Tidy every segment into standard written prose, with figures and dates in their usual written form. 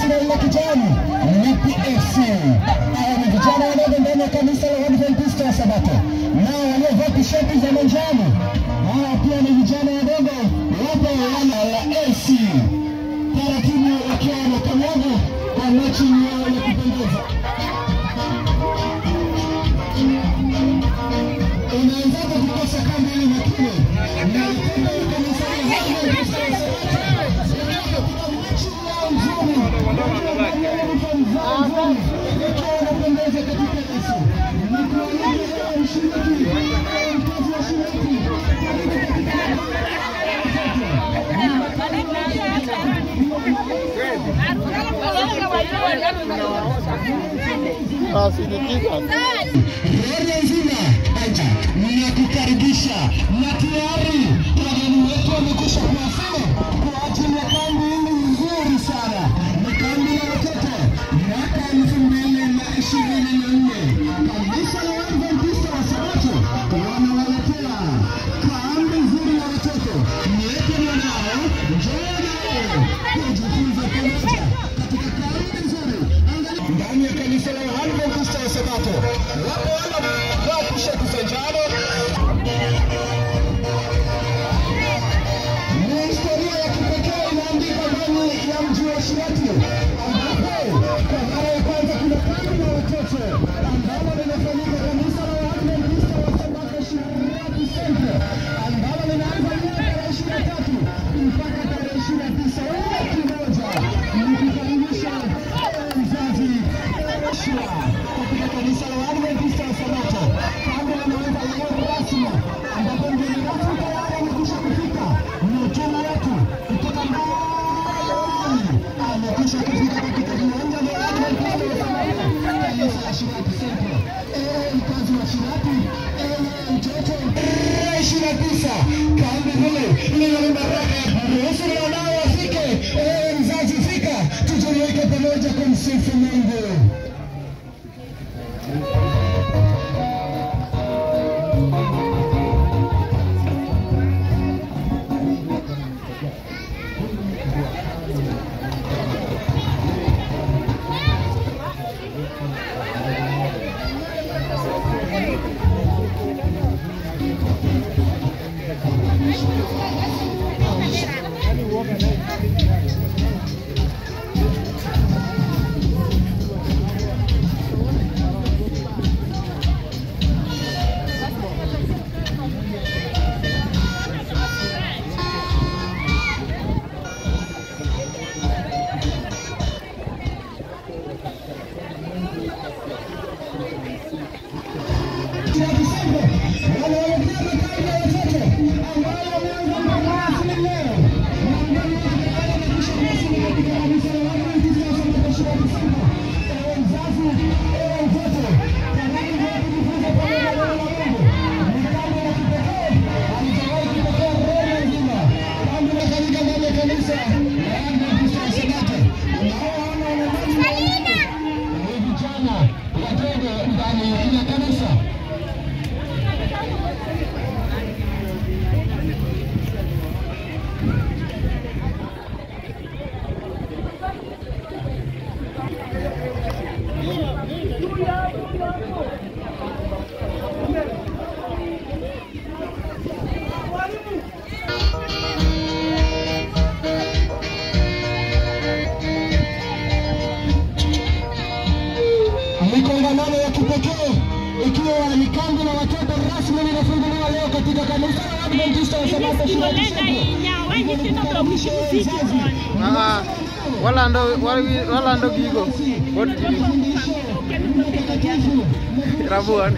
jina la kijani ni PFC. Hao ni vijana wadogo ndani ya kanisa la Waadventista wa Sabato. Nao waliovaa tisheti za manjano, hao pia ni vijana wadogo wapo wana la AC. Taratibu wakiwa wanakanyaga kwa mechi yao ya kupendeza. Unaanzaje kukosa kambi ile makini? Na tena kanisa la Waadventista wa Sabato. Ninakukaribisha na tayari wageni wetu wamekwisha kuwasili kwa ajili ya kambi hili nzuri sana. Ni kambi la watoto mwaka 2024. Kanisa la Waadventista wa Sabato wanawaletea kambi nzuri ya watoto. Niweke mwanao, njoo nao kujifunza pamoja katika kambi nzuri ndani ya kanisa la Waadventista wa Sabato. Wapo wana wapisha kusanjano. Ni historia ya kipekee inaandikwa ndani ya mji wa Shirati, ambapo kwa mara ya kwanza kuna kambi la watoto ambalo linafanyika kanisa la Waadventista wa Sabato Shirati Center, ambalo linaanza mwaka 23 mpaka tarehe 29 wiki moja. Nikikaribisha mzazi katika kanisa la Waadventista wa Sabato. Kambi linaanza leo rasmi, ambapo mgeni rasmi tayari amekwisha kufika. Mtuma wetu kutoka mbali amekwisha kufika katika viwanja vya Waadventista wa Sabato kanisa la Shirati Center. Mkazi wa Shirati, mtoto 29 kambi hili lina baraka. Ruhusu wanao wafike. Mzazi fika, tujumuike pamoja kumsifu Mungu. Kongamano ya kipekee ikiwa ni kambi la watoto rasmi linafunguliwa leo katika kanisa la Waadventista wa Sabato Shirati. Wala ndo gigo. Rabuan.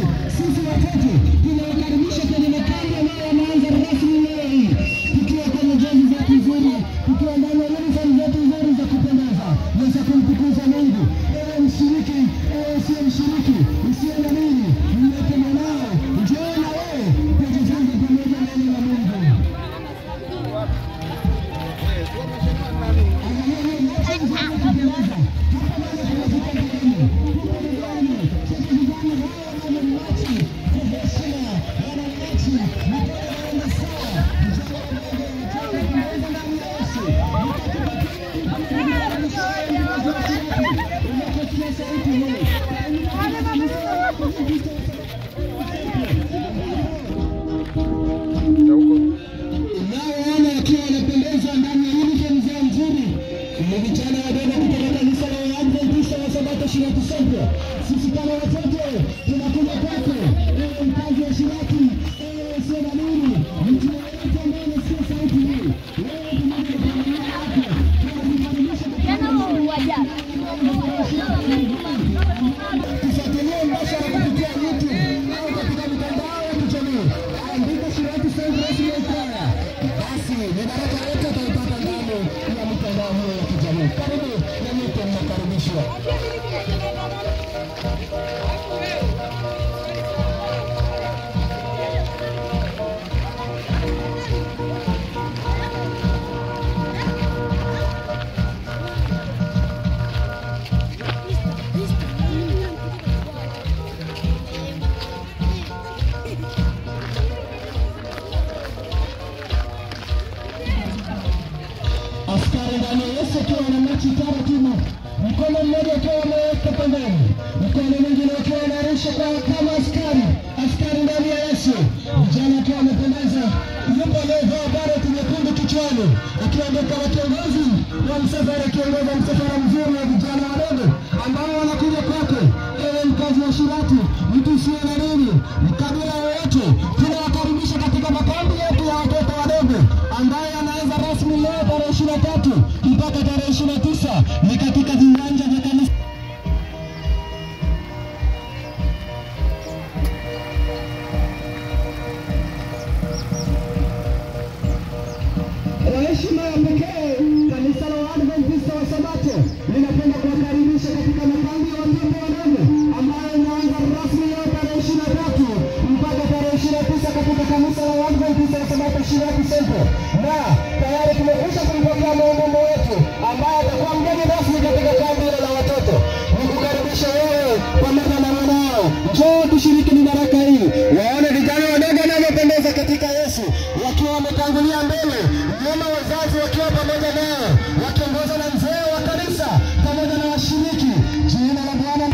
sisi watoto tunawakaribisha kwenye makambi ambayo yanaanza rasmi leo hii, tukiwa kwenye jezi zetu nzuri, tukiwa ndani ya uniform zetu nzuri za kupendeza na za kumtukuza Mungu. Ewe mshiriki, ewe usiye mshiriki, usiye na nini, mlete mwanao, njoo na wewe tujifunze pamoja neno la Mungu. Sisi kama watoto tunakuja kwako, ewe mkazi wa Shirati, ewe usiye na nini, mtu yeyote ambaye anasikia sauti hii, wewe pamoja na familia yako tunakukaribisha tufuatilie mbashara kupitia YouTube au katika mitandao ya kijamii. Andika Shirati Central Wrestling Choir, basi ni baraka yote utaipata ndani ya mitandao hiyo ya kijamii. Karibu na nyote mnakaribishwa. Askari ndani ya Yesu akiwa na machi taratibu, mkono mmoja akiwa ameweka pembeni, mkono mwingine akiwa anarusha kama askari ndani ya Yesu. Vijana akiwa amependeza, yupo aliyevaa bareti nyekundu kichwani, akiwa ndio kama kiongozi wa msafara, akiongoza msafara mzuri wa vijana wadogo ambao wanakuja kwake. Ewe mkazi wa Shirati, mtu usiye na nini, mkabila yoyote, tunawakaribisha katika makambi yetu ya watoto wadogo ambayo yanaanza rasmi leo tarehe 23 mpaka tarehe 29 ni katika viwanja vya kanisa. Kwa heshima ya pekee, kanisa la Waadventista wa Sabato linapenda kuwakaribisha katika makambi ya watoto wadogo ambayo inaanza rasmi leo tarehe 23 mpaka tarehe 29 katika kanisa la Waadventista wa Sabato Shirati Central. Na tayari tumekwisha kumpokea mhudumu wetu ambaye atakuwa mgeni rasmi katika kambi la watoto. Nikukaribisha wewe pamoja na mwanao, njoo tushiriki ni baraka hii. Waone vijana wadogo wanaopendeza katika Yesu wakiwa wametangulia mbele, nyuma wazazi wakiwa pamoja nao, wakiongozwa na mzee wa kanisa pamoja na washiriki. Jina la Bwana.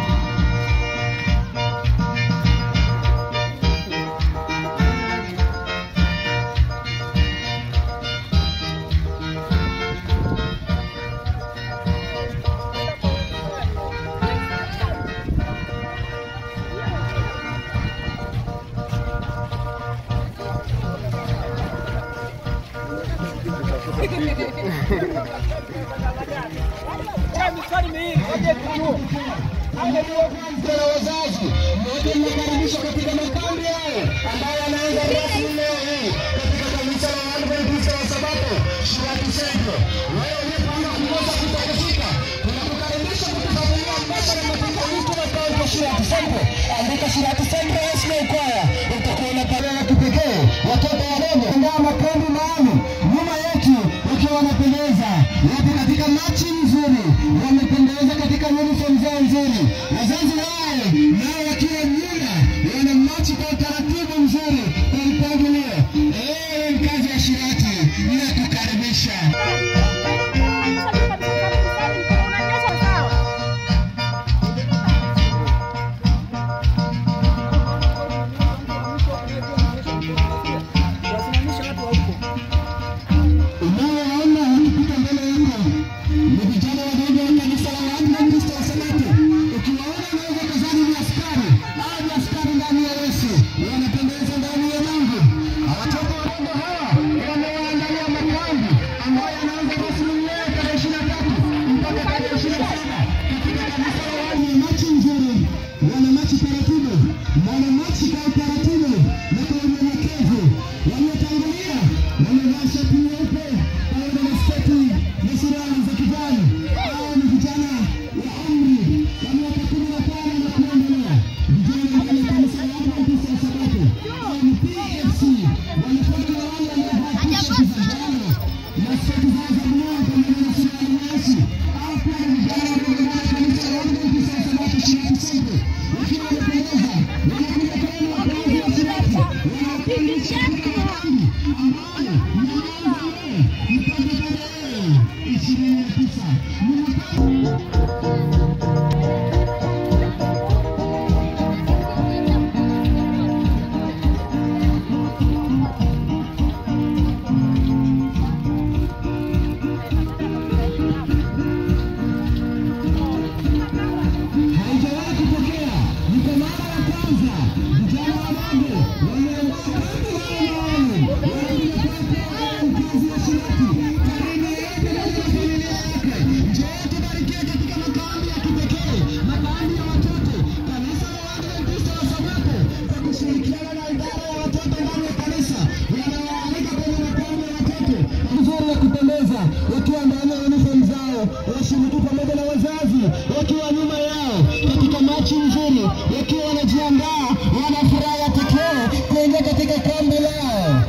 Kuna wazazi wote mnakaribishwa katika makambi hayo ambayo yanaanza rasmi leo hii katika kanisa la Waadventista wa Sabato Shirati Central. Wewe uliyepanga kukosa kutofika, tunakukaribisha kutufuatilia mbashara katika YouTube account ya Shirati Central. Andika Shirati Central Wrestling Choir, utakuwa na tarehe ya kipekee. Watoto wadogo ndio makambi maalum nyuma yetu wakiwa wanapendeza, wapo katika machi nzuri, wamependeza katika uniform zao nzuri. Wazazi wao nao wakiwa nyuma wana machi kwa utaratibu mzuri kwa mpangilio. Ewe mkazi wa Shirati, ninakukaribisha. Unaoona wakipita mbele yako ni vijana wadogo wa kanisa vijana wadogo wameandaa kambi maalum mkazi wa Shirati. Karibu yote na familia yake, njoo tubarikiwe katika makambi ya kipekee, makambi ya watoto. Kanisa la Waadventista wa Sabato kwa kushirikiana na idara ya watoto ndani ya kanisa wanawaalika kwenye makambi ya watoto nzuri ya kupendeza, wakiwa ndani ya uniform zao, washiriki pamoja na wazazi wakiwa nyuma yao katika machi nzuri, wakiwa wanajiandaa, wana furaha ya pekee kuingia katika kambi lao.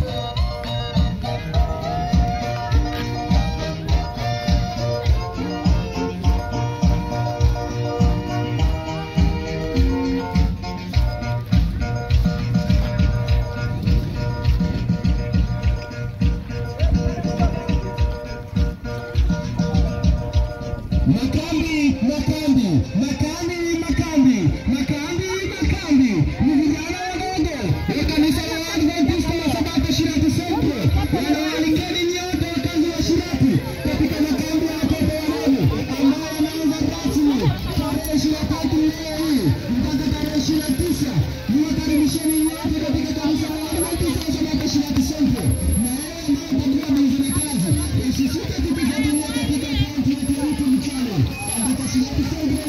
Makambi ni vijana wadogo wa kanisa la Waadventista wa Sabato Shirati Central. Wanawaalikeni nyote wakazi wa Shirati katika makambi ya watoto wadogo ambao wanaanza rasmi tarehe 23 leo hii mpaka tarehe 29. Niwakaribisheni nyote katika kanisa la Waadventista wa Sabato Shirati Central. Na wale ambao mtakuwa mnafanya kazi, usisite kutufuatilia katika akaunti yetu ya YouTube channel andika Shirati Central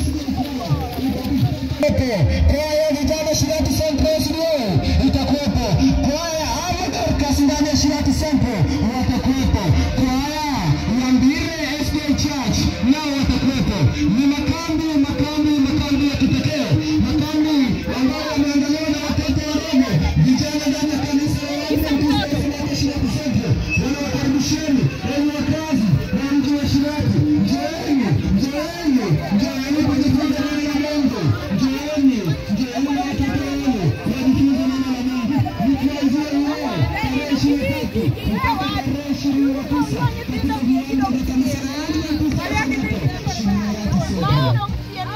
kwaya vijana Shirati Central studio itakuwepo, kwaya Dorcas ndani ya Shirati Central watakuwepo, kwaya ya Mbire SDA Church nao watakuwepo. Ni makambi ya kipekee, makambi ambayo yameandaliwa na watoto wadogo, vijana ndani ya kanisa la Waadventista wa Sabato Shirati Central. Wanawakaribisheni wenye wakazi na mji wa Shirati. Njooni kujifunza neno la Mungu. Njooni watoto wenu wajifunze neno la Mungu. Ni kuanzia leo tarehe 23 mpaka tarehe 29 katika viwanja vya kanisa la Waadventista wa Sabato Shirati.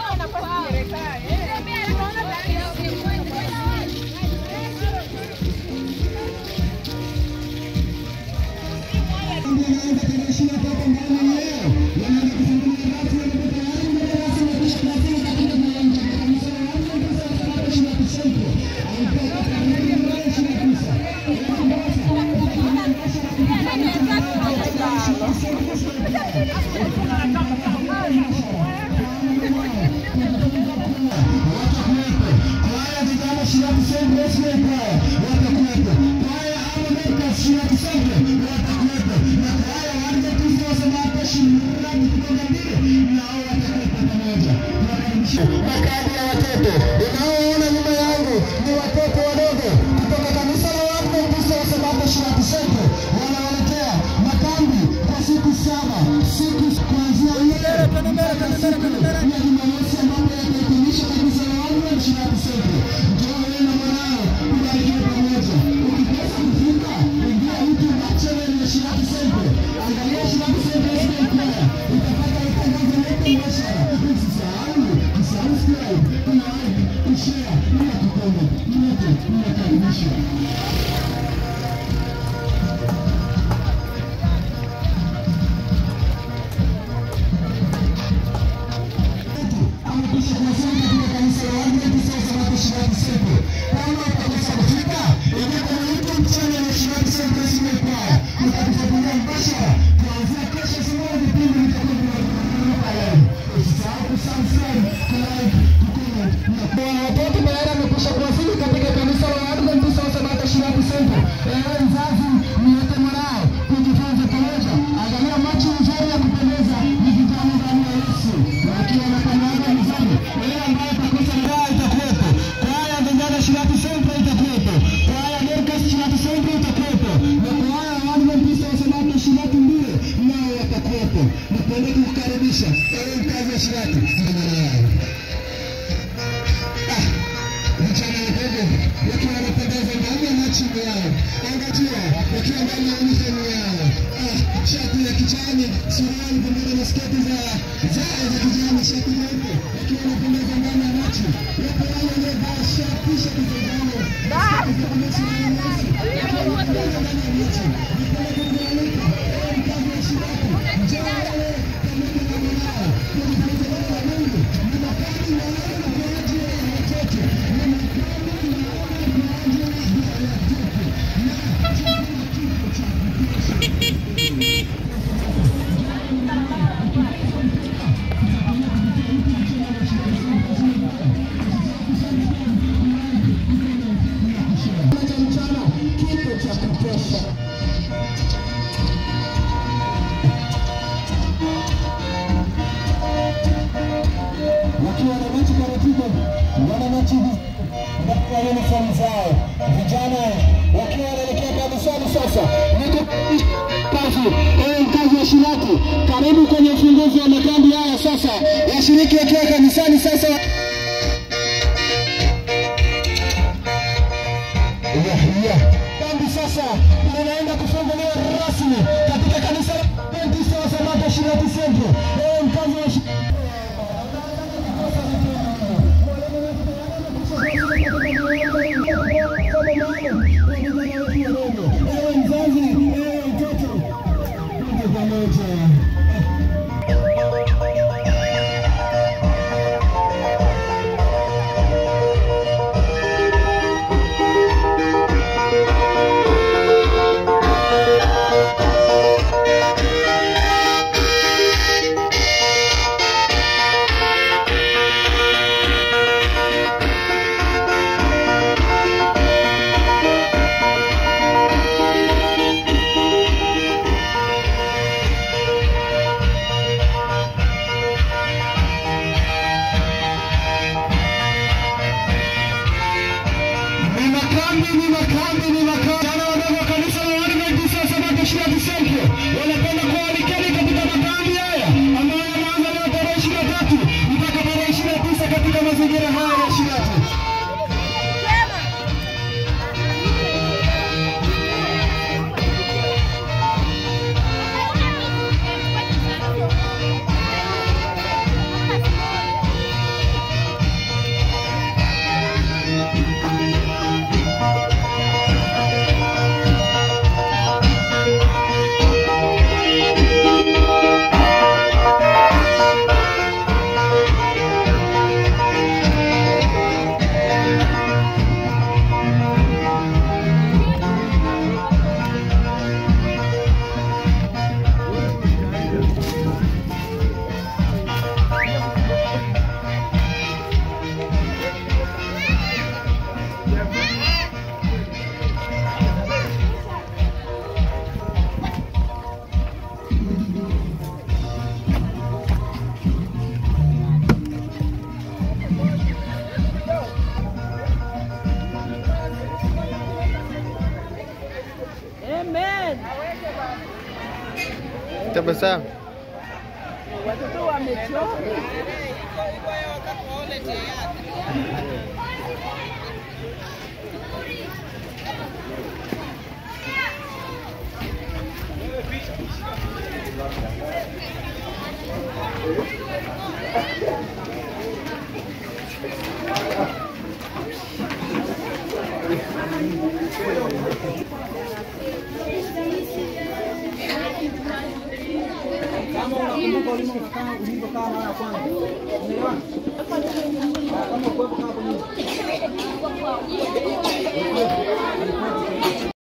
Makambi ya watoto unaoona nyuma yangu ni watoto wadogo kutoka kanisa la Waadventista wa Sabato Shirati Central. Wanawaletea makambi kwa siku 7, siku kuanzia leo na Jumamosi ambapo yatahitimishwa kanisa la Waadventista Shirati Central. Njoo wewe na mwanao tubarikiwe pamoja. Ukikosa kufika, ingia YouTube channel ya Shirati Central, angalia Shirati Central Choir, utapata matangazo yote mashara. Subscribe, like, share, na comment. Nyote mnakaribishwa. Amekwisha kuwasili katika kanisa la Waadventista wa Sabato Shirati Central. Kama utakosa kufika, ingia kwenye YouTube channel ya Shirati Central Choir, utatufuatilia mbashara kuanzia kesho asubuhi. Vipindi vitakuwa vinaruka live. Usisahau kusubscribe, like, watoto tayari wamekwisha kuwasili katika kanisa la Waadventista wa Sabato Shirati Central. Ewe mzazi, mlete mwanao kujifunza pamoja. Angalia machi nzuri ya kupendeza, ni vijana ndani ya Yesu wakiwa na kanyaga mzuri. Wewe ambaye utakosa ndoa itakuwepo, kwaya vijana Shirati Central itakuwepo, kwaya Dorcas Shirati Central itakuwepo, na kwaya Waadventista wa Sabato Shirati Mbire nao watakuwepo. Napenda kukukaribisha ewe mkazi wa Shirati. Vijana wadogo wakiwa wanapendeza ndani ya machi yao, angalia wakiwa ndani ya uniform yao, shati ya kijani, suruali pamoja na sketi za kijani, shati nyeupe, wakiwa wanapendeza ndani ya machi. Wapo wale waliovaa shati za kijani, sketi za masuala nyeusi, wakiwa wanapendeza ndani ya machi. Nipeleke kualika ewe mkazi wa Shirati, njoo wewe pamoja na mwanao kujifunza neno la Mungu. Ni makambi maalum kwa ajili ya watoto. kwa uniform zao. Vijana wakiwa wanaelekea kanisani sasa. Kazi ya Shirati. Karibu kwenye ufunguzi wa makambi haya sasa. Washiriki wakiwa kanisani sasa. Kambi sasa linaenda kufunguliwa rasmi katika kanisa la Adventista wa Sabato Shirati Central. Mkazi wa Tabasamu. Watoto wamechoka. Kama unakumbuka ulivyokaa mara ya kwanza. Umeona? Kama uko hapo kama